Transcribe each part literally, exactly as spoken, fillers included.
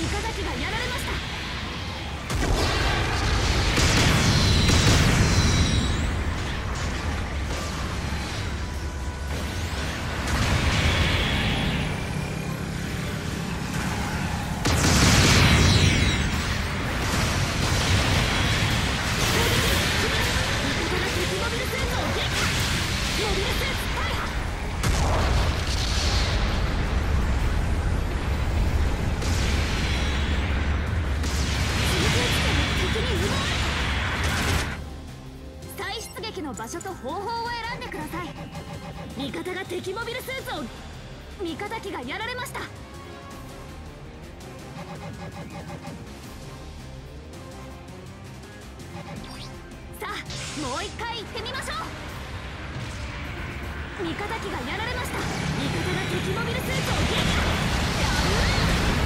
方機がやられました。場所と方法を選んでください。味方が敵モビルスーツを味方機がやられました。さあもう一回行ってみましょう。味方機がやられました。味方が敵モビルスーツを撃破。やる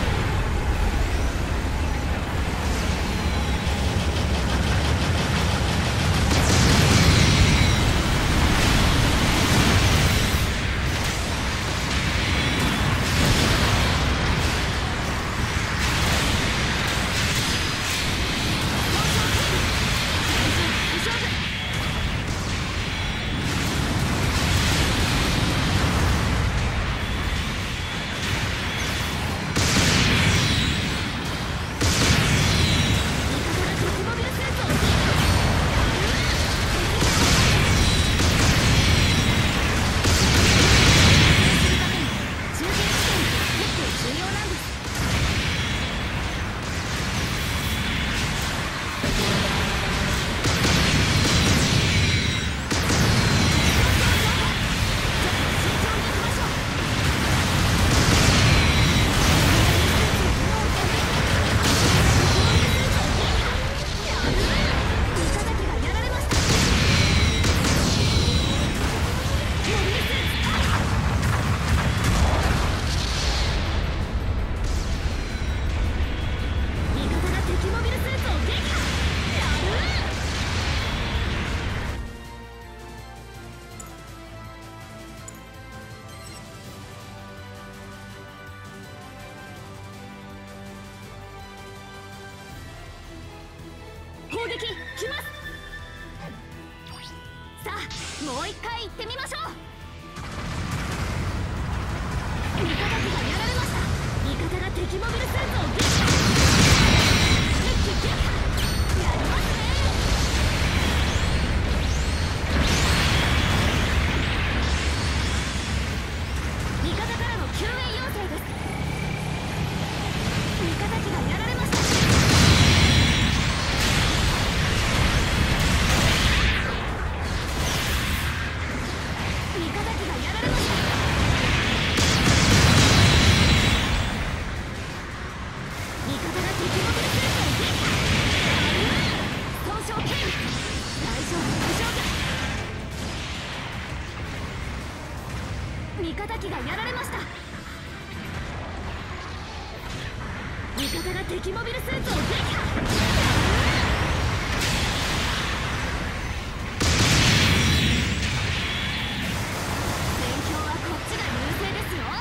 攻撃来ます。さあもう一回行ってみましょう。味方機がやられました。味方が敵モビルスーツを撃破。敵撃破やりますね。味方からの救援要請です。味方機がやられました。味方機がやられました。味方が敵モビルスーツを撃破。戦況はこっちが優勢ですよ。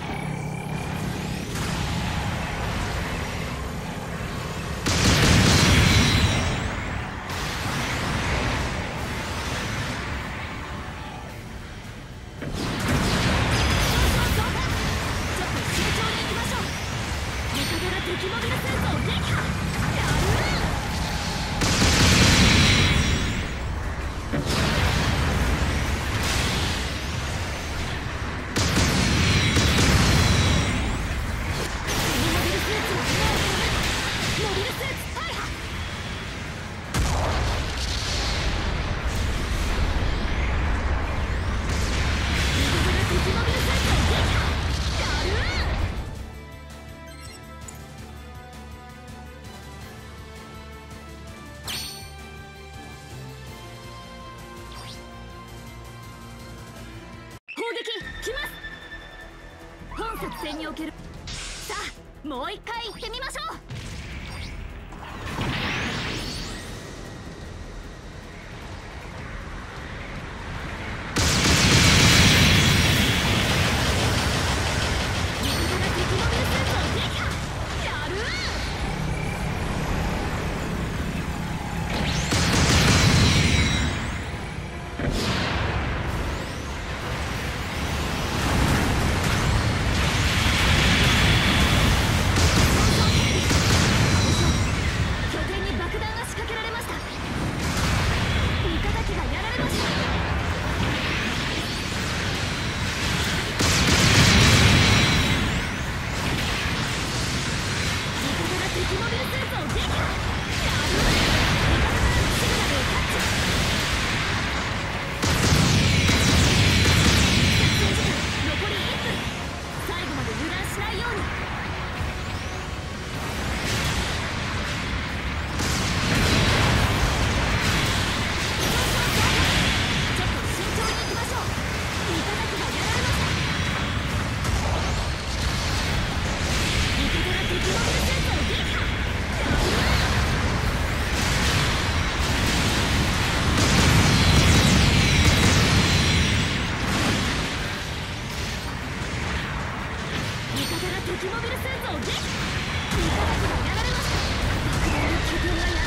敵モビルスーツを撃破。やるモビルスーツをモビルスーツ大破。味方が敵モビルスーツを撃破。やる来ます。本作戦における。さあもう一回行ってみましょう。味方が敵モビルスーツを撃破。やる敵モビルスーツを撃破。味方機がやられました。爆弾の拠点がや